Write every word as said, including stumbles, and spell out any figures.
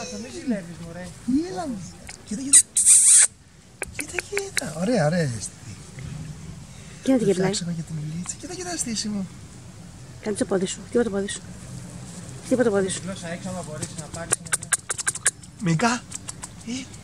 Μάρθα, μη ζηλεύεις μωρέ. Έλα μου. Κοίτα, κοίτα. Κοίτα, κοίτα. Ωραία, ωραία αίσθητη. Κοίτα τι γυρνάει. Φτιάξαμε για την Ηλίτσα. Κοίτα, κοίτα στήσιμο. Κάνε το πόδι σου. Χτύπα το πόδι σου. Χτύπα το πόδι σου. Γλώσσα έξω άμα μπορείς να πάρεις. Μικά. Έτσι.